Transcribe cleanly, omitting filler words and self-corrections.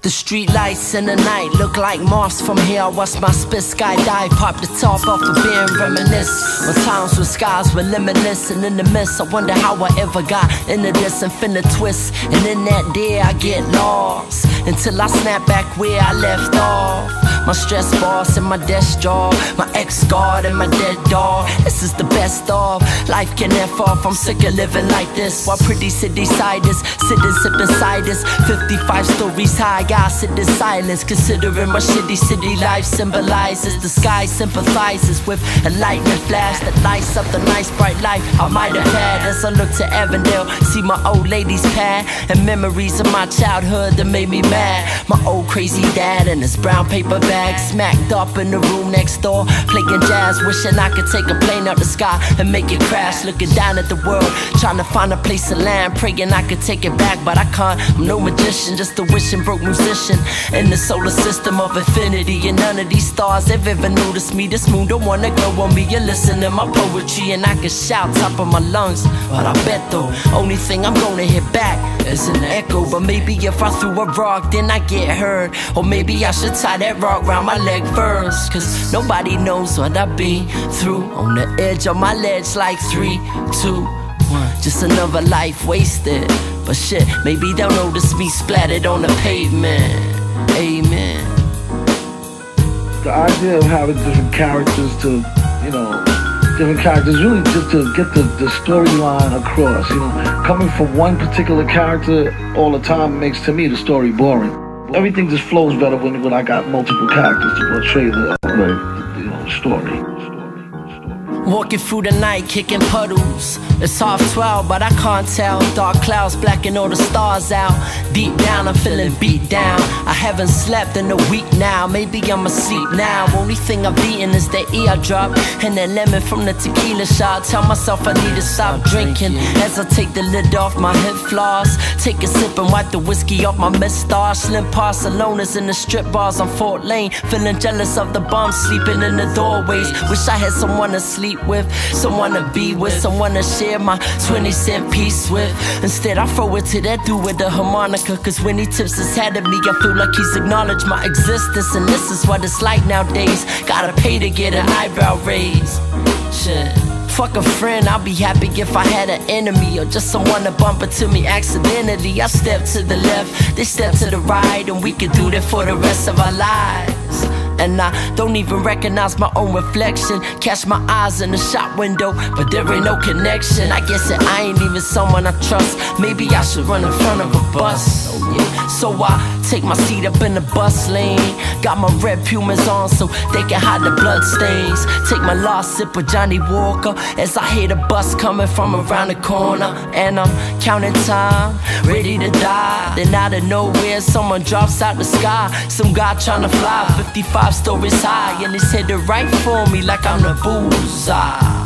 The street lights in the night look like Mars from here. I watch my spit skydive, pop the top off the beer and reminisce on times when skies were limitless. And in the mist, I wonder how I ever got into this infinite twist. And in that day, I get lost until I snap back where I left off. My stress boss and my desk job, my ex-guard and my dead dog. This is the best of life can never off. I'm sick of living like this while pretty city-siders sitting sipping ciders. 55 stories high, I sit in silence, considering my shitty city life symbolizes. The sky sympathizes with a lightning flash that lights up the nice bright life I might have had. As I look to Avondale, see my old lady's pad and memories of my childhood that made me mad. My old crazy dad and his brown paper bag smacked up in the room next door, playing jazz, wishing I could take a plane out the sky and make it crash. Looking down at the world, trying to find a place to land, praying I could take it back, but I can't. I'm no magician, just a wishing broke musician in the solar system of infinity. And none of these stars have ever noticed me. This moon don't wanna go on me. You listen to my poetry and I can shout top of my lungs, but I bet though, only thing I'm gonna hit back is an echo. But maybe if I threw a rock, then I get heard. Or maybe I should tie that rock round my leg first, cause nobody knows what I've been through. On the edge of my ledge like 3, 2, 1. Just another life wasted. But shit, maybe they'll notice me splattered on the pavement. Amen. The idea of having different characters to, different characters, really just to get the storyline across, Coming from one particular character all the time makes, to me, the story boring. Everything just flows better when I got multiple characters to portray the story. Walking through the night, kicking puddles. It's 12:30, but I can't tell. Dark clouds blacking all the stars out. Deep down, I'm feeling beat down. I haven't slept in a week now. Maybe I'm asleep now. Only thing I've eaten is the eardrop and that lemon from the tequila shot. Tell myself I need to stop drinking as I take the lid off my hip floss. Take a sip and wipe the whiskey off my moustache. Slim Barcelona's in the strip bars on Fort Lane. Feeling jealous of the bums sleeping in the doorways. Wish I had someone to sleep with, someone to be with, someone to share my 20-cent piece with. Instead I throw it to that dude with the harmonica, cause when he tips his hat at me I feel like he's acknowledged my existence. And this is what it's like nowadays, gotta pay to get an eyebrow raise. Shit, fuck a friend, I'll be happy if I had an enemy, or just someone to bump into me accidentally. I step to the left, they step to the right, and we can do that for the rest of our lives. And I don't even recognize my own reflection. Catch my eyes in the shop window, but there ain't no connection. I guess that I ain't even someone I trust. Maybe I should run in front of a bus. So I take my seat up in the bus lane. Got my red Pumas on so they can hide the blood stains. Take my last sip of Johnny Walker as I hear the bus coming from around the corner. And I'm counting time, ready to die. Then out of nowhere someone drops out the sky. Some guy trying to fly 55 stories high, and he's headed right for me like I'm the bullseye.